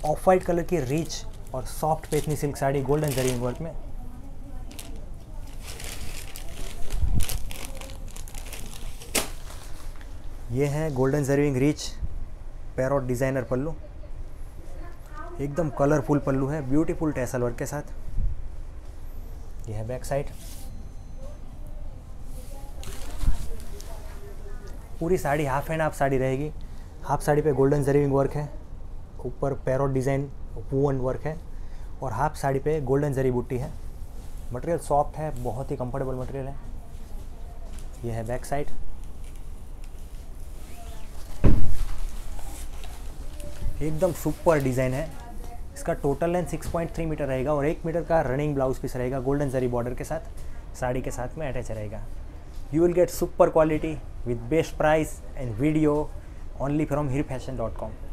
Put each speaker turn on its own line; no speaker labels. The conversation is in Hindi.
ऑफ वाइट कलर की रिच और सॉफ्ट पेशनी silk sari golden zari work में। ये है golden zari rich parrot designer pallu, एकदम कलरफुल पल्लू है, ब्यूटीफुल टैसल वर्क के साथ। ये है बैक साइड। पूरी sari half and half sari रहेगी। हाफ साड़ी पे गोल्डन जरीविंग वर्क है, ऊपर पैरोट डिज़ाइन वूवन वर्क है, और हाफ साड़ी पे गोल्डन जरी बूटी है। मटेरियल सॉफ्ट है, बहुत ही कंफर्टेबल मटेरियल है। ये है बैक साइड। एकदम सुपर डिज़ाइन है। इसका टोटल लेंथ 6.3 मीटर रहेगा और 1 मीटर का रनिंग ब्लाउज पीस रहेगा गोल्डन जरी बॉर्डर के साथ, साड़ी के साथ में अटैच रहेगा। You will get super quality with best price and video only from hirfashion.com।